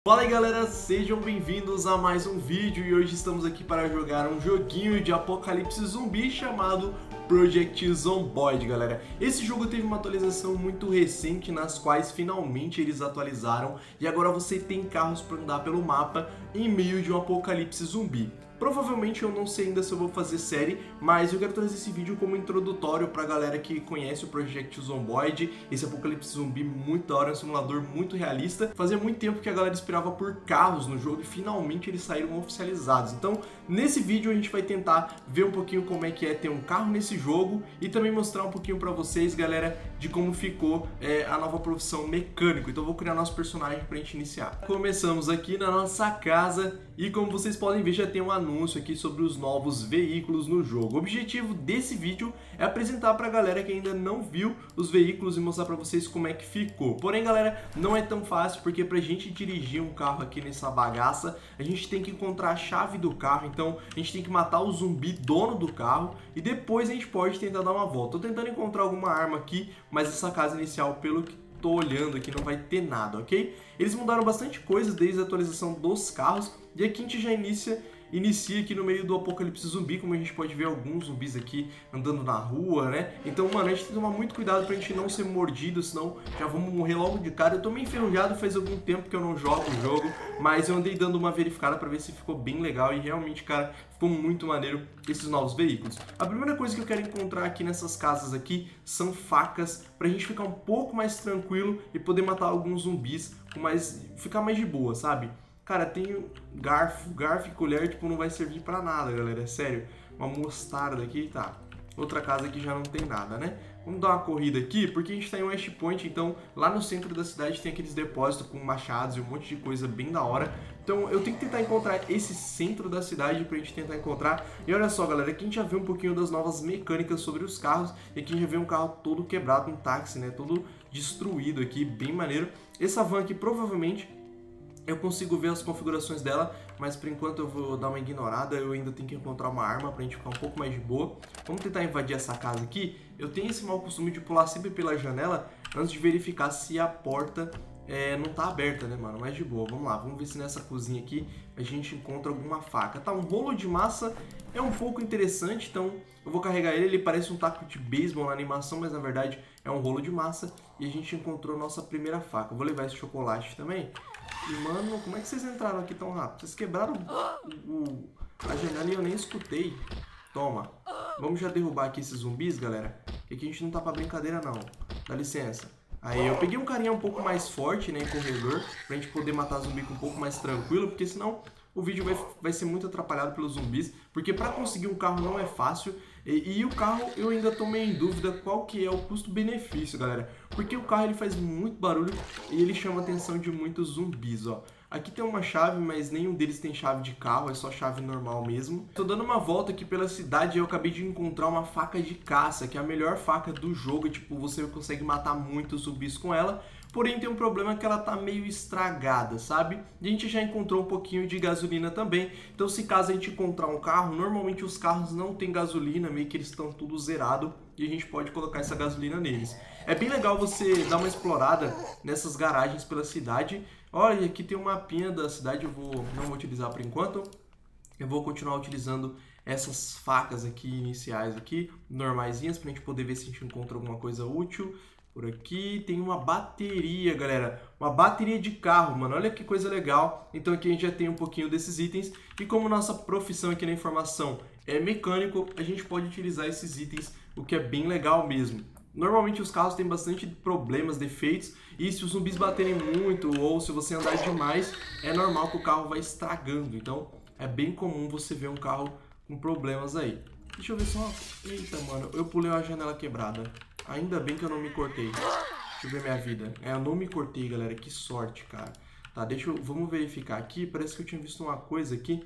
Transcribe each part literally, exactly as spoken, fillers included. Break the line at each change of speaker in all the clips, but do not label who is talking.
Fala aí galera, sejam bem-vindos a mais um vídeo e hoje estamos aqui para jogar um joguinho de apocalipse zumbi chamado Project Zomboid, galera. Esse jogo teve uma atualização muito recente nas quais finalmente eles atualizaram e agora você tem carros para andar pelo mapa em meio de um apocalipse zumbi. Provavelmente eu não sei ainda se eu vou fazer série, mas eu quero trazer esse vídeo como introdutório pra galera que conhece o Project Zomboid, esse apocalipse zumbi muito da hora, é um simulador muito realista. Fazia muito tempo que a galera esperava por carros no jogo e finalmente eles saíram oficializados. Então, nesse vídeo a gente vai tentar ver um pouquinho como é que é ter um carro nesse jogo e também mostrar um pouquinho pra vocês, galera, de como ficou é, a nova profissão mecânico. Então eu vou criar nosso personagem pra gente iniciar. Começamos aqui na nossa casa e como vocês podem ver já tem um anúncio anúncio aqui sobre os novos veículos no jogo. O objetivo desse vídeo é apresentar pra galera que ainda não viu os veículos e mostrar pra vocês como é que ficou. Porém, galera, não é tão fácil porque pra gente dirigir um carro aqui nessa bagaça, a gente tem que encontrar a chave do carro, então a gente tem que matar o zumbi dono do carro e depois a gente pode tentar dar uma volta. Tô tentando encontrar alguma arma aqui, mas essa casa inicial, pelo que tô olhando aqui, não vai ter nada, ok? Eles mudaram bastante coisa desde a atualização dos carros e aqui a gente já inicia Inicia aqui no meio do apocalipse zumbi, como a gente pode ver alguns zumbis aqui andando na rua, né? Então, mano, a gente tem que tomar muito cuidado pra gente não ser mordido, senão já vamos morrer logo de cara. Eu tô meio enferrujado, faz algum tempo que eu não jogo o jogo, mas eu andei dando uma verificada pra ver se ficou bem legal e realmente, cara, ficou muito maneiro esses novos veículos. A primeira coisa que eu quero encontrar aqui nessas casas aqui são facas, pra gente ficar um pouco mais tranquilo e poder matar alguns zumbis, com mais, ficar mais de boa, sabe? Cara, tem garfo, garfo e colher, tipo, não vai servir pra nada, galera, é sério. Uma mostarda aqui, tá. Outra casa aqui já não tem nada, né? Vamos dar uma corrida aqui, porque a gente tá em West Point, então lá no centro da cidade tem aqueles depósitos com machados e um monte de coisa bem da hora. Então eu tenho que tentar encontrar esse centro da cidade pra gente tentar encontrar. E olha só, galera, aqui a gente já vê um pouquinho das novas mecânicas sobre os carros. E aqui a gente já vê um carro todo quebrado, um táxi, né? Todo destruído aqui, bem maneiro. Essa van aqui provavelmente eu consigo ver as configurações dela, mas por enquanto eu vou dar uma ignorada, eu ainda tenho que encontrar uma arma pra gente ficar um pouco mais de boa. Vamos tentar invadir essa casa aqui. Eu tenho esse mau costume de pular sempre pela janela antes de verificar se a porta é, não tá aberta, né, mano? Mas de boa, vamos lá, vamos ver se nessa cozinha aqui a gente encontra alguma faca. Tá, um rolo de massa é um pouco interessante, então eu vou carregar ele, ele parece um taco de beisebol na animação, mas na verdade é um rolo de massa e a gente encontrou a nossa primeira faca. Eu vou levar esse chocolate também. E, mano, como é que vocês entraram aqui tão rápido? Vocês quebraram o, o, a janela e eu nem escutei. Toma. Vamos já derrubar aqui esses zumbis, galera. Que aqui a gente não tá pra brincadeira, não. Dá licença. Aí, eu peguei um carinha um pouco mais forte, né, em corredor, pra gente poder matar zumbi com um pouco mais tranquilo, porque senão o vídeo vai, vai ser muito atrapalhado pelos zumbis, porque pra conseguir um carro não é fácil, e, e o carro eu ainda tô meio em dúvida qual que é o custo-benefício, galera, porque o carro ele faz muito barulho e ele chama a atenção de muitos zumbis, ó. Aqui tem uma chave, mas nenhum deles tem chave de carro, é só chave normal mesmo. Tô dando uma volta aqui pela cidade e eu acabei de encontrar uma faca de caça, que é a melhor faca do jogo, tipo, você consegue matar muitos zumbis com ela. Porém tem um problema que ela tá meio estragada, sabe? E a gente já encontrou um pouquinho de gasolina também. Então se caso a gente encontrar um carro, normalmente os carros não tem gasolina, meio que eles estão tudo zerado e a gente pode colocar essa gasolina neles. É bem legal você dar uma explorada nessas garagens pela cidade. Olha, aqui tem um mapinha da cidade, eu vou, não vou utilizar por enquanto. Eu vou continuar utilizando essas facas aqui iniciais aqui, normaisinhas, pra gente poder ver se a gente encontra alguma coisa útil. Por aqui tem uma bateria, galera, uma bateria de carro, mano, olha que coisa legal. Então aqui a gente já tem um pouquinho desses itens e como nossa profissão aqui na informação é mecânico, a gente pode utilizar esses itens, o que é bem legal mesmo. Normalmente os carros têm bastante problemas, defeitos, e se os zumbis baterem muito ou se você andar demais, é normal que o carro vai estragando. Então é bem comum você ver um carro com problemas aí. Deixa eu ver só... Eita, mano, eu pulei uma janela quebrada. Ainda bem que eu não me cortei. Deixa eu ver minha vida. É, eu não me cortei, galera. Que sorte, cara. Tá, deixa eu... Vamos verificar aqui. Parece que eu tinha visto uma coisa aqui.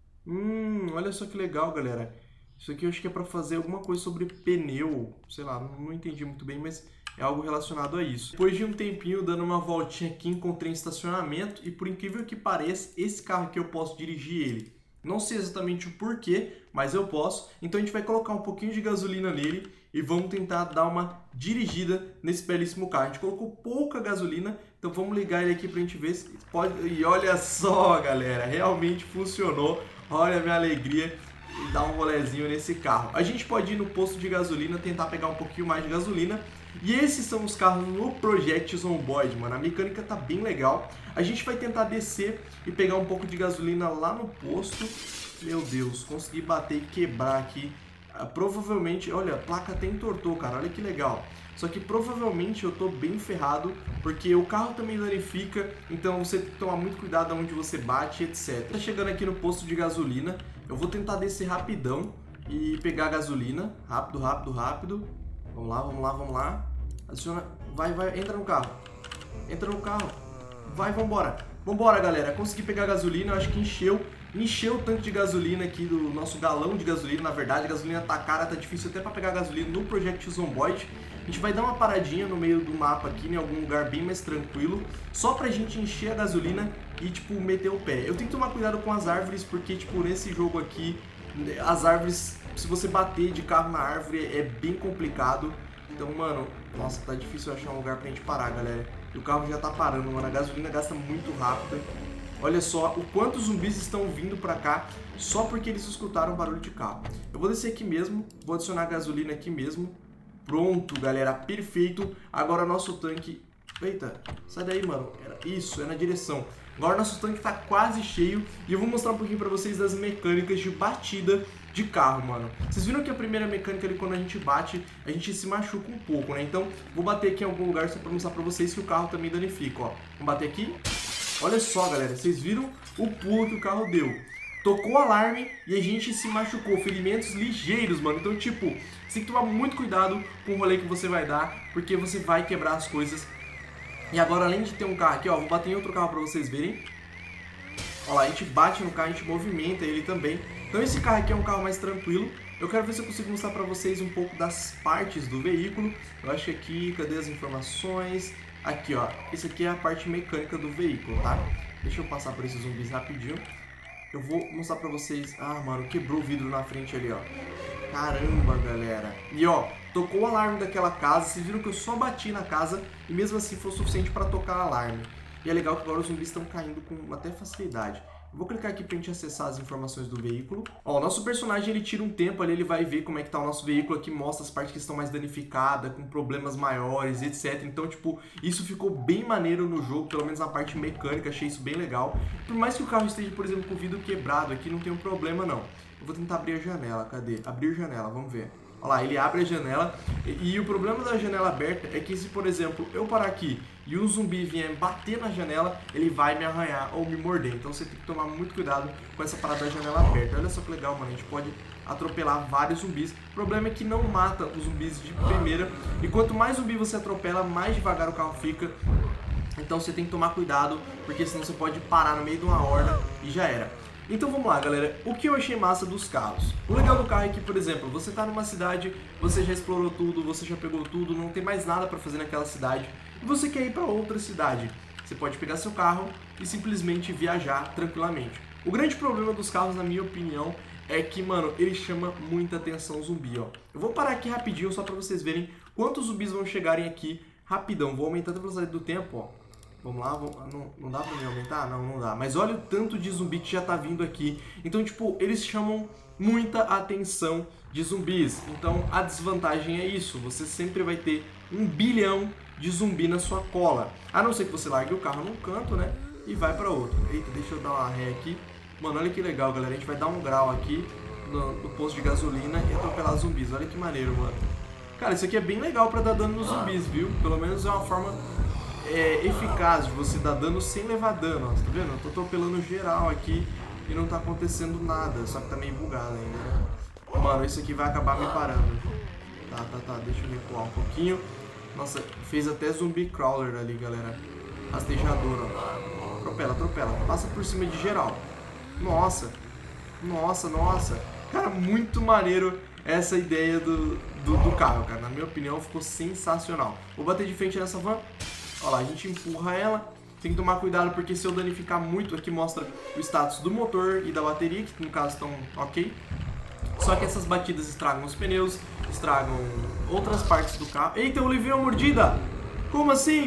Hum, olha só que legal, galera. Isso aqui eu acho que é pra fazer alguma coisa sobre pneu. Sei lá, não, não entendi muito bem, mas é algo relacionado a isso. Depois de um tempinho dando uma voltinha aqui, encontrei um estacionamento. E por incrível que pareça, esse carro aqui eu posso dirigir ele. Não sei exatamente o porquê, mas eu posso. Então a gente vai colocar um pouquinho de gasolina nele e vamos tentar dar uma dirigida nesse belíssimo carro. A gente colocou pouca gasolina, Então vamos ligar ele aqui pra gente ver se pode... E olha só, galera, realmente funcionou. Olha a minha alegria e dar um rolezinho nesse carro. A gente pode ir no posto de gasolina, tentar pegar um pouquinho mais de gasolina. E esses são os carros no Project Zomboid, mano. A mecânica tá bem legal. A gente vai tentar descer e pegar um pouco de gasolina lá no posto. Meu Deus, consegui bater e quebrar aqui. Ah, provavelmente, olha, a placa até entortou, cara. Olha que legal. Só que provavelmente eu tô bem ferrado, porque o carro também danifica, então você tem que tomar muito cuidado onde você bate, etcétera. Tá chegando aqui no posto de gasolina, eu vou tentar descer rapidão e pegar a gasolina. Rápido, rápido, rápido. Vamos lá, vamos lá, vamos lá. Adiciona, vai, vai, entra no carro. Entra no carro. Vai, vambora. Vambora, galera. Consegui pegar a gasolina, eu acho que encheu. Encheu o tanque de gasolina aqui do nosso galão de gasolina. Na verdade, a gasolina tá cara, tá difícil até pra pegar gasolina no Project Zomboid. A gente vai dar uma paradinha no meio do mapa aqui, em algum lugar bem mais tranquilo, só pra gente encher a gasolina e, tipo, meter o pé. Eu tenho que tomar cuidado com as árvores, porque, tipo, nesse jogo aqui, as árvores, se você bater de carro na árvore, é bem complicado. Então, mano, nossa, tá difícil achar um lugar pra gente parar, galera. E o carro já tá parando, mano, a gasolina gasta muito rápido. Olha só o quanto os zumbis estão vindo pra cá só porque eles escutaram barulho de carro. Eu vou descer aqui mesmo, vou adicionar gasolina aqui mesmo. Pronto, galera, perfeito. Agora nosso tanque... Eita, sai daí, mano. Isso, é na direção. Agora nosso tanque tá quase cheio e eu vou mostrar um pouquinho pra vocês das mecânicas de batida de carro, mano. Vocês viram que a primeira mecânica ali, quando a gente bate, a gente se machuca um pouco, né? Então, vou bater aqui em algum lugar só pra mostrar pra vocês que o carro também danifica, ó. Vamos bater aqui. Olha só, galera, vocês viram o pulo que o carro deu. Tocou o alarme e a gente se machucou, ferimentos ligeiros, mano. Então, tipo, você tem que tomar muito cuidado com o rolê que você vai dar, porque você vai quebrar as coisas. E agora, além de ter um carro aqui, ó, vou bater em outro carro pra vocês verem. Olha lá, a gente bate no carro, a gente movimenta ele também. Então esse carro aqui é um carro mais tranquilo. Eu quero ver se eu consigo mostrar pra vocês um pouco das partes do veículo. Eu acho que aqui, cadê as informações? Aqui, ó, esse aqui é a parte mecânica do veículo, tá? Deixa eu passar por esses zumbis rapidinho. Eu vou mostrar pra vocês... Ah, mano, quebrou o vidro na frente ali, ó. Caramba, galera. E, ó, tocou o alarme daquela casa. Vocês viram que eu só bati na casa e mesmo assim foi o suficiente pra tocar o alarme. E é legal que agora os zumbis estão caindo com até facilidade. Eu vou clicar aqui pra gente acessar as informações do veículo. Ó, o nosso personagem, ele tira um tempo ali, ele vai ver como é que tá o nosso veículo aqui, mostra as partes que estão mais danificadas, com problemas maiores, etcétera. Então, tipo, isso ficou bem maneiro no jogo, pelo menos na parte mecânica, achei isso bem legal. Por mais que o carro esteja, por exemplo, com o vidro quebrado aqui, não tem um problema, não. Eu vou tentar abrir a janela, cadê? Abrir janela, vamos ver. Olha lá, ele abre a janela e, e o problema da janela aberta é que se, por exemplo, eu parar aqui e um zumbi vier bater na janela, ele vai me arranhar ou me morder. Então você tem que tomar muito cuidado com essa parada da janela aberta. Olha só que legal, mano, a gente pode atropelar vários zumbis. O problema é que não mata os zumbis de primeira e quanto mais zumbi você atropela, mais devagar o carro fica. Então você tem que tomar cuidado, porque senão você pode parar no meio de uma horda e já era. Então vamos lá, galera, o que eu achei massa dos carros? O legal do carro é que, por exemplo, você tá numa cidade, você já explorou tudo, você já pegou tudo, não tem mais nada pra fazer naquela cidade e você quer ir pra outra cidade. Você pode pegar seu carro e simplesmente viajar tranquilamente. O grande problema dos carros, na minha opinião, é que, mano, ele chama muita atenção zumbi, ó. Eu vou parar aqui rapidinho só pra vocês verem quantos zumbis vão chegarem aqui rapidão. Vou aumentar a velocidade do tempo, ó. Vamos lá, vamos... Não, não dá pra me aumentar? Não, não dá. Mas olha o tanto de zumbi que já tá vindo aqui. Então, tipo, eles chamam muita atenção de zumbis. Então, a desvantagem é isso. Você sempre vai ter um bilhão de zumbi na sua cola. A não ser que você largue o carro num canto, né? E vai pra outro. Eita, deixa eu dar uma ré aqui. Mano, olha que legal, galera. A gente vai dar um grau aqui no, no posto de gasolina e atropelar zumbis. Olha que maneiro, mano. Cara, isso aqui é bem legal pra dar dano nos zumbis, viu? Pelo menos é uma forma... É eficaz de você dar dano sem levar dano, ó, tá vendo? Eu tô atropelando geral aqui e não tá acontecendo nada, só que tá meio bugado ainda, né? Mano, isso aqui vai acabar me parando. Tá, tá, tá, deixa eu recuar um pouquinho. Nossa, fez até zumbi crawler ali, galera. Rastejador, ó. Atropela, atropela, passa por cima de geral. Nossa, nossa, nossa. Cara, muito maneiro essa ideia do, do, do carro, cara. Na minha opinião, ficou sensacional. Vou bater de frente nessa van. Olha lá, a gente empurra ela, tem que tomar cuidado porque se eu danificar muito, aqui mostra o status do motor e da bateria, que no caso estão ok. Só que essas batidas estragam os pneus, estragam outras partes do carro. Eita, eu levei uma mordida! Como assim?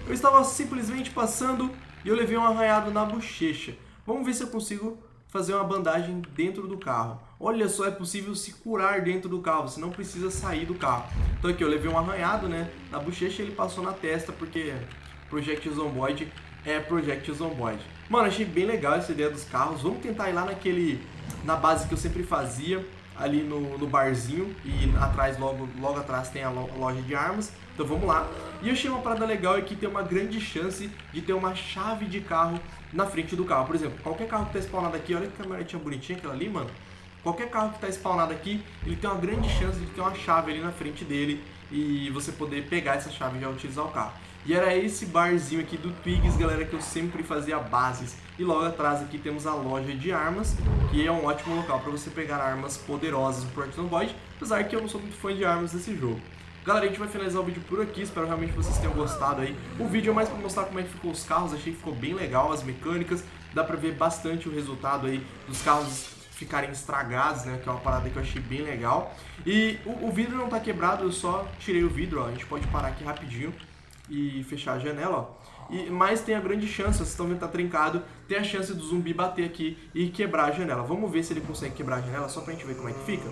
Eu estava simplesmente passando e eu levei um arranhado na bochecha. Vamos ver se eu consigo fazer uma bandagem dentro do carro. Olha só, é possível se curar dentro do carro, você não precisa sair do carro. Então aqui eu levei um arranhado, né, na bochecha e ele passou na testa, porque Project Zomboid é Project Zomboid. Mano, achei bem legal essa ideia dos carros. Vamos tentar ir lá naquele, na base que eu sempre fazia, ali no, no barzinho, e atrás, logo, logo atrás tem a loja de armas. Então vamos lá. E eu achei uma parada legal é que tem uma grande chance de ter uma chave de carro na frente do carro. Por exemplo, qualquer carro que tá spawnado aqui, olha que caminhonetinha bonitinha aquela ali, mano. Qualquer carro que tá spawnado aqui, ele tem uma grande chance de ter uma chave ali na frente dele e você poder pegar essa chave e já utilizar o carro. E era esse barzinho aqui do Twigs, galera, que eu sempre fazia bases. E logo atrás aqui temos a loja de armas, que é um ótimo local para você pegar armas poderosas do Project Zomboid, apesar que eu não sou muito fã de armas desse jogo. Galera, a gente vai finalizar o vídeo por aqui, espero realmente que vocês tenham gostado aí. O vídeo é mais para mostrar como é que ficou os carros, achei que ficou bem legal, as mecânicas, dá pra ver bastante o resultado aí dos carros ficarem estragados, né, que é uma parada que eu achei bem legal. E o, o vidro não tá quebrado, eu só tirei o vidro, ó, a gente pode parar aqui rapidinho e fechar a janela, ó. E, mas tem a grande chance, vocês estão vendo que tá trincado, tem a chance do zumbi bater aqui e quebrar a janela. Vamos ver se ele consegue quebrar a janela, só pra gente ver como é que fica.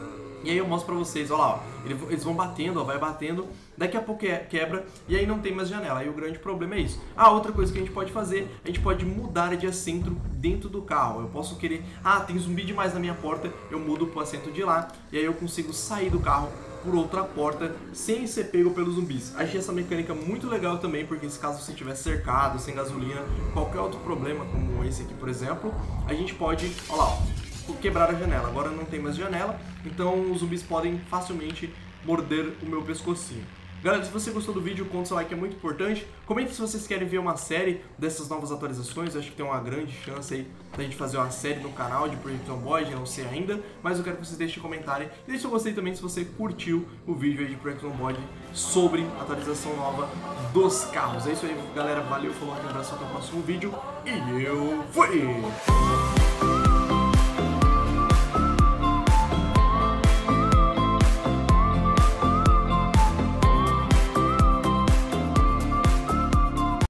E aí eu mostro pra vocês, ó lá, ó, eles vão batendo, ó, vai batendo, daqui a pouco quebra e aí não tem mais janela, aí o grande problema é isso. Ah, outra coisa que a gente pode fazer, a gente pode mudar de assento dentro do carro. Eu posso querer, ah, tem zumbi demais na minha porta, eu mudo pro assento de lá e aí eu consigo sair do carro por outra porta sem ser pego pelos zumbis. Achei essa mecânica muito legal também, porque se caso você estiver cercado, sem gasolina, qualquer outro problema, como esse aqui por exemplo, a gente pode, ó lá, ó, quebrar a janela. Agora não tem mais janela, então os zumbis podem facilmente morder o meu pescocinho. Galera, se você gostou do vídeo, conta seu like, é muito importante. Comente se vocês querem ver uma série dessas novas atualizações. Eu acho que tem uma grande chance aí da gente fazer uma série no canal de Project Zomboid, não sei ainda, mas eu quero que vocês deixem comentário. E deixe seu gostei também se você curtiu o vídeo aí de Project Zomboid sobre a atualização nova dos carros. É isso aí, galera. Valeu, falou, um abraço, até o próximo vídeo e eu fui!